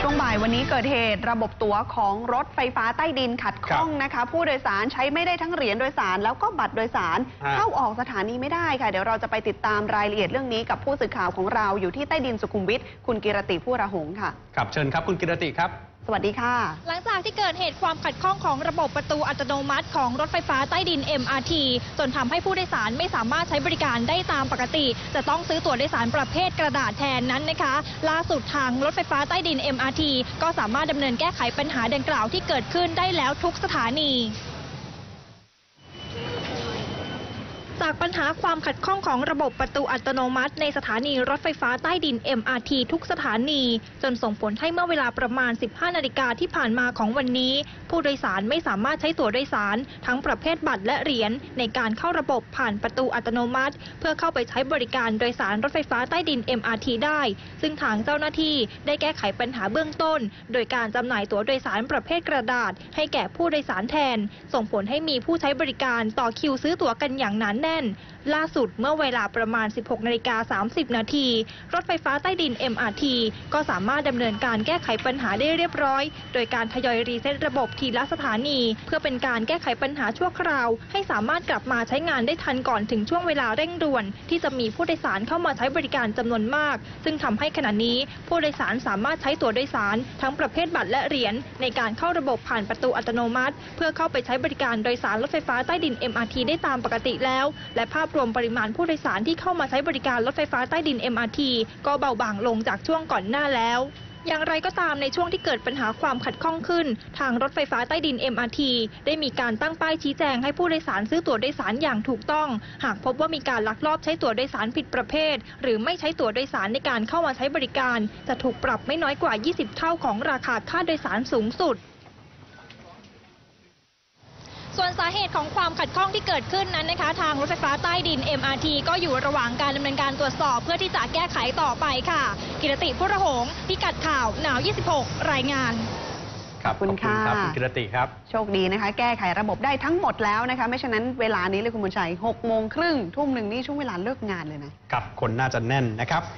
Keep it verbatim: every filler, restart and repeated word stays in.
ช่วงบ่ายวันนี้เกิดเหตุระบบตั๋วของรถไฟฟ้าใต้ดินขัดข้องนะคะผู้โดยสารใช้ไม่ได้ทั้งเหรียญโดยสารแล้วก็บัตรโดยสารเข้าออกสถานีไม่ได้ค่ะเดี๋ยวเราจะไปติดตามรายละเอียดเรื่องนี้กับผู้สื่อข่าวของเราอยู่ที่ใต้ดินสุขุมวิทคุณกิรติผู้ระหงค่ะครับเชิญครับคุณกิรติครับสวัสดีค่ะหลังจากที่เกิดเหตุความขัดข้องของระบบประตูอัตโนมัติของรถไฟฟ้าใต้ดิน เอ็ม อาร์ ที จนทำให้ผู้โดยสารไม่สามารถใช้บริการได้ตามปกติจะต้องซื้อตั๋วโดยสารประเภทกระดาษแทนนั้นนะคะล่าสุดทางรถไฟฟ้าใต้ดิน เอ็ม อาร์ ที ก็สามารถดำเนินแก้ไขปัญหาดังกล่าวที่เกิดขึ้นได้แล้วทุกสถานีจากปัญหาความขัดข้องของระบบประตูอัตโนมัติในสถานีรถไฟฟ้าใต้ดิน เอ็ม อาร์ ที ทุกสถานีจนส่งผลให้เมื่อเวลาประมาณ สิบห้านาฬิกาที่ผ่านมาของวันนี้ผู้โดยสารไม่สามารถใช้ตั๋วโดยสารทั้งประเภทบัตรและเหรียญในการเข้าระบบผ่านประตูอัตโนมัติเพื่อเข้าไปใช้บริการโดยสารรถไฟฟ้าใต้ดิน เอ็ม อาร์ ที ได้ซึ่งทางเจ้าหน้าที่ได้แก้ไขปัญหาเบื้องต้นโดยการจำหน่ายตั๋วโดยสารประเภทกระดาษให้แก่ผู้โดยสารแทนส่งผลให้มีผู้ใช้บริการต่อคิวซื้อตั๋วกันอย่างหนาแน่นล่าสุดเมื่อเวลาประมาณ สิบหกนาฬิกาสามสิบนาทีรถไฟฟ้าใต้ดิน เอ็ม อาร์ ที ก็สามารถดำเนินการแก้ไขปัญหาได้เรียบร้อยโดยการทยอยรีเซ็ตระบบทีละสถานีเพื่อเป็นการแก้ไขปัญหาชั่วคราวให้สามารถกลับมาใช้งานได้ทันก่อนถึงช่วงเวลาเร่งด่วนที่จะมีผู้โดยสารเข้ามาใช้บริการจำนวนมากซึ่งทำให้ขณะนี้ผู้โดยสารสามารถใช้ตั๋วโดยสารทั้งประเภทบัตรและเหรียญในการเข้าระบบผ่านประตูอัตโนมัติเพื่อเข้าไปใช้บริการโดยสารรถไฟฟ้าใต้ดิน เอ็ม อาร์ ที ได้ตามปกติแล้วและภาพรวมปริมาณผู้โดยสารที่เข้ามาใช้บริการรถไฟฟ้าใต้ดิน เอ็ม อาร์ ที ก็เบาบางลงจากช่วงก่อนหน้าแล้วอย่างไรก็ตามในช่วงที่เกิดปัญหาความขัดข้องขึ้นทางรถไฟฟ้าใต้ดิน เอ็ม อาร์ ที ได้มีการตั้งป้ายชี้แจงให้ผู้โดยสารซื้อตั๋วโดยสารอย่างถูกต้องหากพบว่ามีการลักลอบใช้ตั๋วโดยสารผิดประเภทหรือไม่ใช้ตั๋วโดยสารในการเข้ามาใช้บริการจะถูกปรับไม่น้อยกว่ายี่สิบเท่าของราคาค่าโดยสารสูงสุดส่วนสาเหตุของความขัดข้องที่เกิดขึ้นนั้นนะคะทางรถไฟฟ้าใต้ดิน เอ็ม อาร์ ที ก็อยู่ระหว่างการดำเนินการตรวจสอบเพื่อที่จะแก้ไขต่อไปค่ะกิรติผู้ระหงพิกัดข่าวหนาวยี่สิบหกรายงานขอบคุณค่ะคุณกิรติครับโชคดีนะคะแก้ไขระบบได้ทั้งหมดแล้วนะคะไม่ฉะนั้นเวลานี้เลยคุณบุญชัยหกโมงครึ่งทุ่มหนึ่งนี่ช่วงเวลาเลิกงานเลยนะกับคนน่าจะแน่นนะครับ